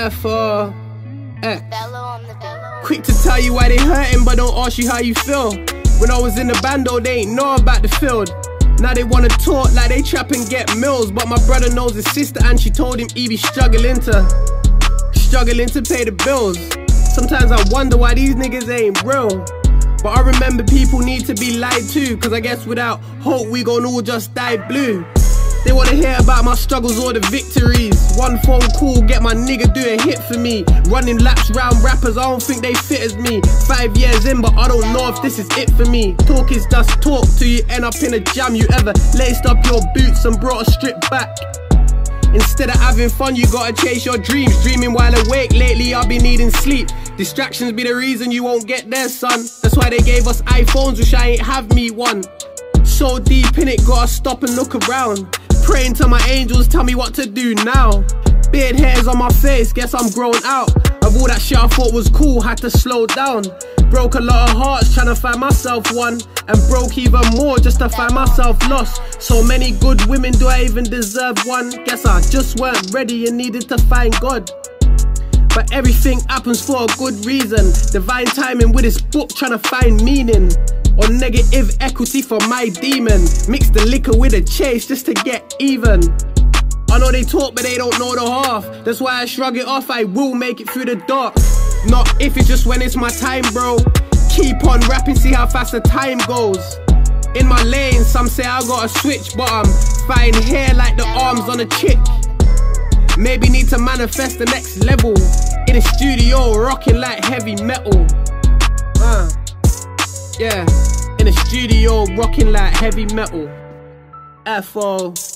F-O-X. Quick to tell you why they hurting, but don't ask you how you feel. When I was in the band though, they ain't know about the field. Now they wanna talk like they trap and get mills. But my brother knows his sister and she told him he be struggling to pay the bills. Sometimes I wonder why these niggas ain't real. But I remember people need to be lied to, cause I guess without hope we gon' all just die blue. They wanna hear about my struggles or the victories. One phone call, get my nigga do a hit for me. Running laps round rappers, I don't think they fit as me. 5 years in, but I don't know if this is it for me. Talk is just talk till you end up in a jam. You ever laced up your boots and brought a strip back? Instead of having fun, you gotta chase your dreams. Dreaming while awake, lately I've been needing sleep. Distractions be the reason you won't get there, son. That's why they gave us iPhones, wish I ain't have me one. So deep in it, gotta stop and look around. Praying to my angels, tell me what to do now. Beard hairs on my face, guess I'm grown out. Of all that shit I thought was cool, had to slow down. Broke a lot of hearts trying to find myself one, and broke even more just to find myself lost. So many good women, do I even deserve one? Guess I just weren't ready and needed to find God. But everything happens for a good reason. Divine timing with this book trying to find meaning. Or negative equity for my demon. Mix the liquor with a chase just to get even. I know they talk but they don't know the half. That's why I shrug it off, I will make it through the dark. Not if, it's just when it's my time, bro. Keep on rapping, see how fast the time goes. In my lane, some say I gotta switch, but I'm fine here like the arms on a chick. Maybe need to manifest the next level. In the studio, rocking like heavy metal. Yeah, in the studio, rocking like heavy metal. F-O